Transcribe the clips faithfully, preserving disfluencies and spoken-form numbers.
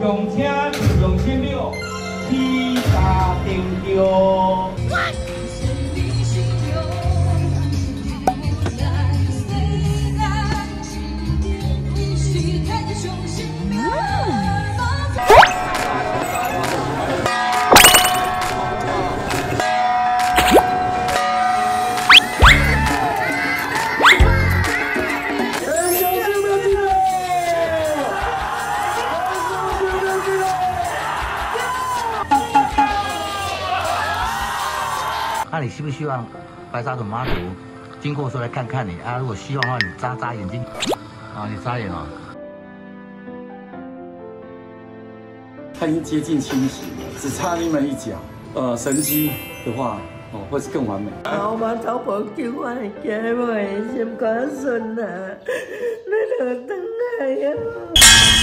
上车两千六，起价定着。 那你希不希望白沙屯妈祖经过的时候来看看你啊？如果希望的话，你眨眨眼睛，啊，你眨眼哦。 它已经接近清醒了，只差那么一角。呃，神机的话，哦，会是更完美。 我妈头婆叫我嚟家妹，先講信啊，你就等係啊。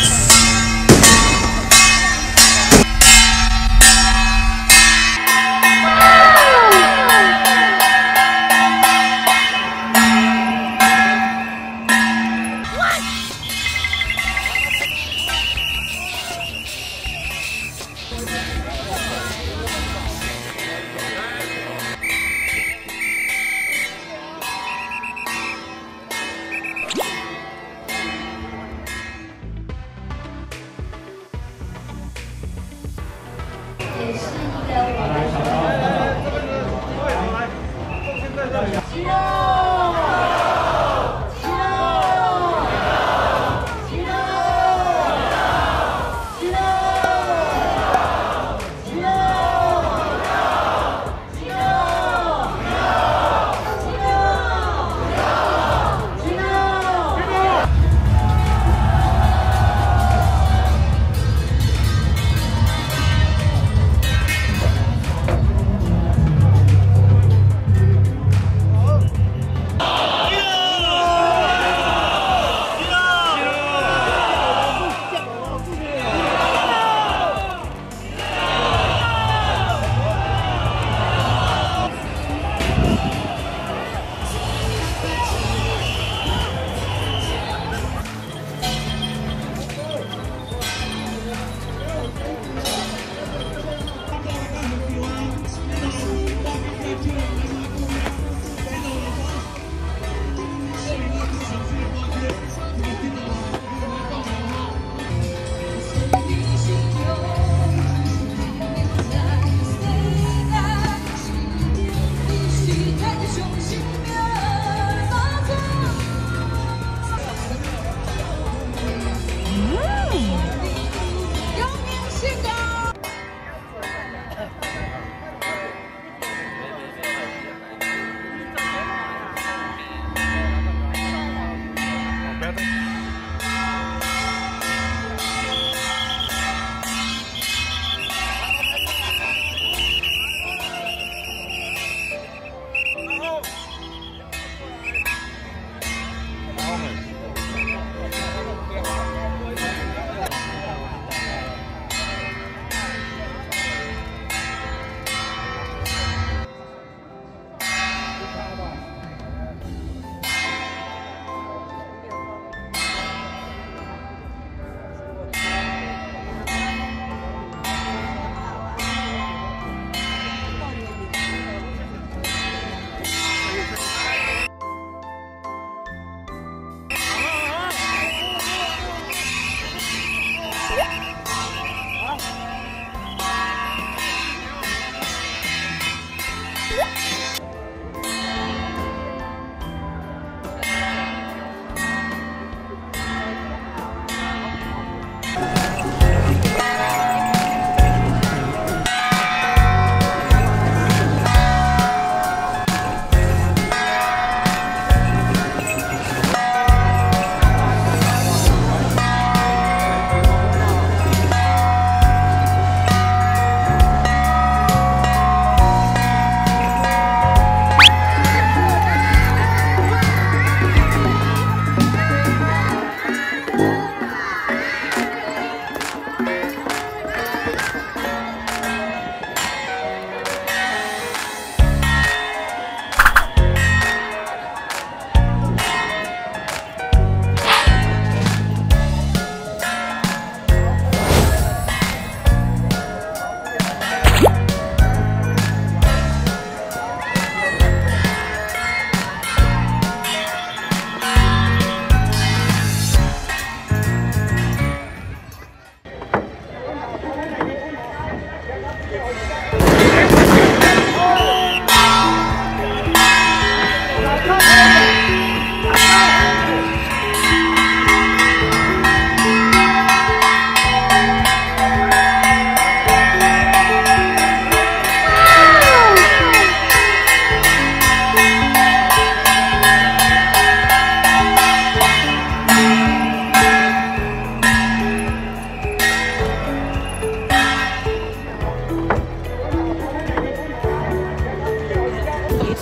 也是一个我们肌肉，肌肉，肌肉，肌肉，肌肉，肌肉，肌肉。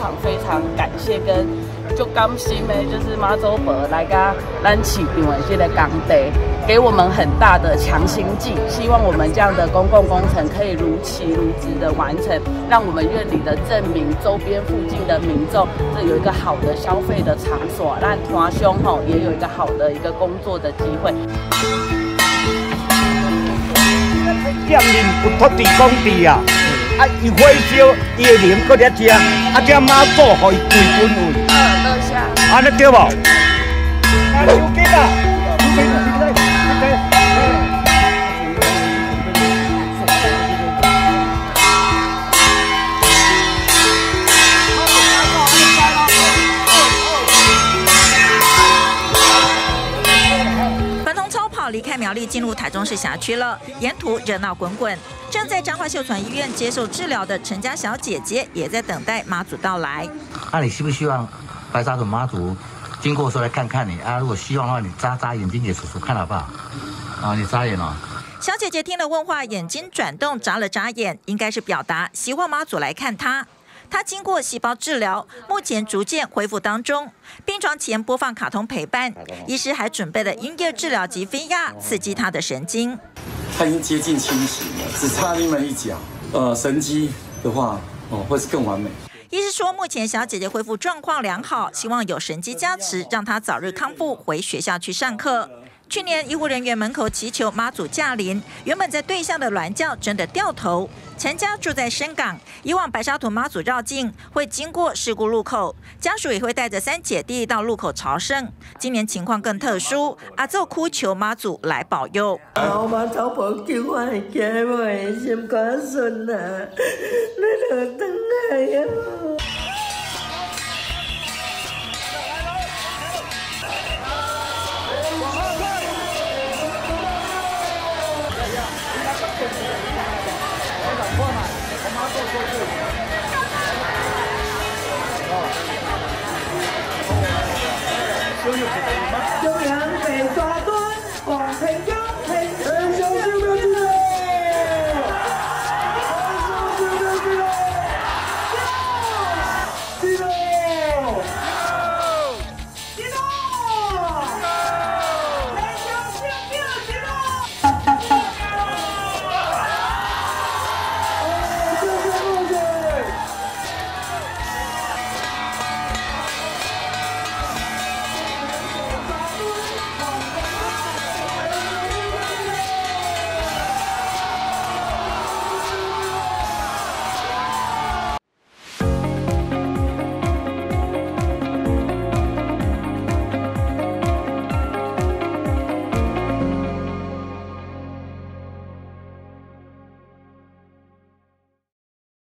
常非常感谢跟就甘心的，就是妈祖婆来甲咱市场的这个工地，给我们很大的强心剂，希望我们这样的公共工程可以如期如职的完成，让我们院里的镇民、周边附近的民众，这有一个好的消费的场所，让华兄吼也有一个好的一个工作的机会。 店面有土地公地啊，啊，伊火烧，伊的灵搁咧食，啊，这妈祖互伊归本位。 呃，乐下。 安尼对无？啊，手机啊，手机，手机，手机。 离开苗栗进入台中市辖区了，沿途热闹滚滚。正在彰化秀传医院接受治疗的陈家小姐姐也在等待妈祖到来。 那、啊、你希不希望白沙屯妈祖经过的时候来看看你啊？如果希望的话，你眨眨眼睛给叔叔看好不好？啊，你眨眼哦。 小姐姐听了问话，眼睛转动，眨了眨眼，应该是表达希望妈祖来看她。他经过细胞治疗，目前逐渐恢复当中。病床前播放卡通陪伴，医师还准备了音乐治疗及飞压，刺激他的神经。 他已经接近清醒了，只差那么一角。呃，神机的话，哦，会是更完美。 医师说，目前小姐姐恢复状况良好，希望有神机加持，让她早日康复，回学校去上课。去年医护人员门口祈求妈祖驾临，原本在对向的銮轿真的掉头。陈家住在深港，以往白沙屯妈祖绕境会经过事故路口，家属也会带着三姐弟到路口朝圣。今年情况更特殊，阿祖哭求妈祖来保佑。 我妈祖婆叫我来家，我的心肝酸啊，你就回来啊！